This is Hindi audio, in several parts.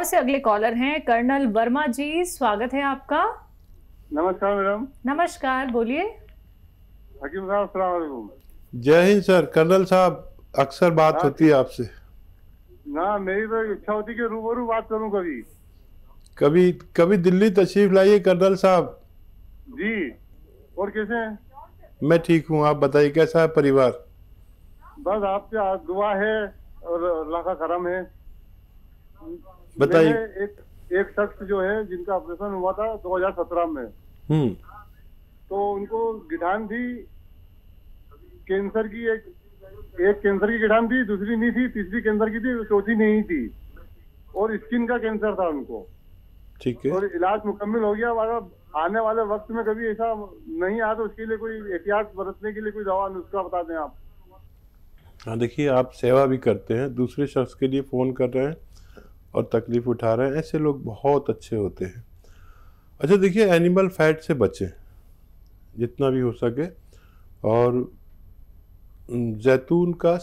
से अगले कॉलर हैं कर्नल वर्मा जी, स्वागत है आपका। नमस्कार मैडम। नमस्कार, बोलिए। हकीम साहब अस्सलाम वालेकुम। जय हिंद सर। कर्नल साहब, अक्सर बात होती है आपसे। ना, मेरी तो इच्छा होती है कि रूबरू बात करूं कभी। कभी कभी दिल्ली तशरीफ लाइए कर्नल साहब। जी, और कैसे हैं? मैं ठीक हूँ, आप बताइए कैसा है परिवार? बस आपसे दुआ है और अल्लाह का करम है। बताइए। एक शख्स जो है जिनका ऑपरेशन हुआ था 2017 में, तो उनको गिठान थी कैंसर की। एक कैंसर की गिठान थी, दूसरी नहीं थी, तीसरी कैंसर की थी, चौथी नहीं थी, और स्किन का कैंसर था उनको। ठीक है। और इलाज मुकम्मल हो गया। अगर आने वाले वक्त में कभी ऐसा नहीं आया तो उसके लिए कोई एहतियात बरतने के लिए कोई दवा नुस्खा बता दें आप। हाँ, देखिए, आप सेवा भी करते हैं, दूसरे शख्स के लिए फ़ोन कर रहे हैं और तकलीफ़ उठा रहे हैं, ऐसे लोग बहुत अच्छे होते हैं। अच्छा, देखिए, एनिमल फैट से बचें जितना भी हो सके, और जैतून का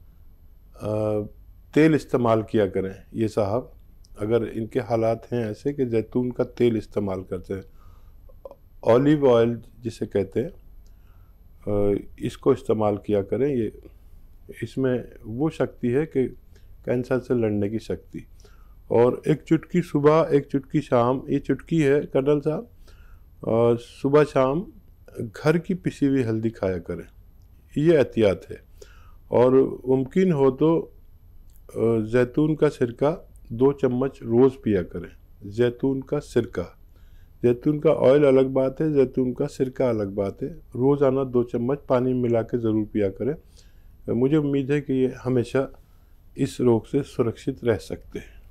तेल इस्तेमाल किया करें। ये साहब, अगर इनके हालात हैं ऐसे कि जैतून का तेल इस्तेमाल करते हैं, ऑलिव ऑयल जिसे कहते हैं, इसको इस्तेमाल किया करें। ये इसमें वो शक्ति है कि कैंसर से लड़ने की शक्ति। और एक चुटकी सुबह, एक चुटकी शाम, ये चुटकी है कर्नल साहब, सुबह शाम घर की पिसी हुई हल्दी खाया करें, ये एहतियात है। और मुमकिन हो तो जैतून का सिरका 2 चम्मच रोज़ पिया करें। जैतून का सिरका, जैतून का ऑयल अलग बात है, जैतून का सिरका अलग बात है। रोज़ाना 2 चम्मच पानी मिला के ज़रूर पिया करें। मुझे उम्मीद है कि ये हमेशा इस रोग से सुरक्षित रह सकते हैं।